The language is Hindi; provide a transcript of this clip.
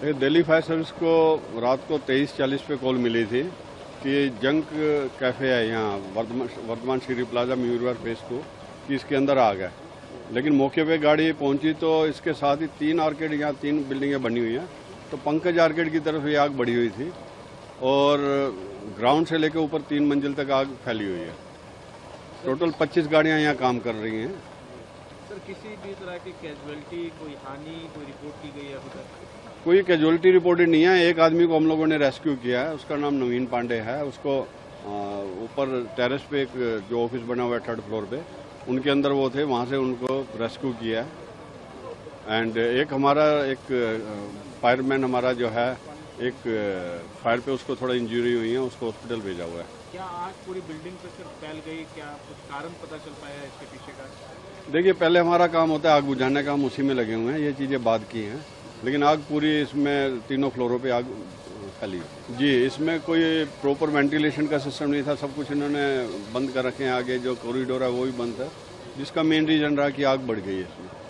दिल्ली फायर सर्विस को रात को 23:40 पे कॉल मिली थी कि जंक कैफ़े है यहाँ वर्धमान श्री प्लाजा म्यूरवार फेस 2 कि इसके अंदर आग है। लेकिन मौके पे गाड़ी पहुंची तो इसके साथ ही 3 आर्केड, यहाँ 3 बिल्डिंगें बनी हुई हैं, तो पंकज आर्केड की तरफ ये आग बढ़ी हुई थी और ग्राउंड से लेकर ऊपर 3 मंजिल तक आग फैली हुई है। टोटल 25 गाड़ियाँ यहाँ काम कर रही हैं। सर, किसी भी तरह की कैजुअलिटी, कोई हानि, कोई रिपोर्ट की गई है अभी तक? कोई कैजुअलिटी रिपोर्टेड नहीं है। एक आदमी को हम लोगों ने रेस्क्यू किया है, उसका नाम नवीन पांडे है। उसको ऊपर टेरेस पे एक जो ऑफिस बना हुआ है 3rd फ्लोर पे, उनके अंदर वो थे, वहाँ से उनको रेस्क्यू किया है। एंड एक हमारा फायरमैन हमारा जो है, एक फायर पे उसको थोड़ा इंजरी हुई है, उसको हॉस्पिटल भेजा हुआ है। क्या आग पूरी बिल्डिंग पे सिर्फ फैल गई? क्या कुछ कारण पता चल पाया इसके पीछे का? देखिए, पहले हमारा काम होता है आग बुझाने का, हम उसी में लगे हुए हैं, ये चीज़ें बाद की हैं। लेकिन आग पूरी इसमें 3 फ्लोरों पे आग फैली जी। इसमें कोई प्रॉपर वेंटिलेशन का सिस्टम नहीं था, सब कुछ इन्होंने बंद कर रखे हैं। आगे जो कॉरिडोर है वो भी बंद है, जिसका मेन रीजन रहा कि आग बढ़ गई है इसमें।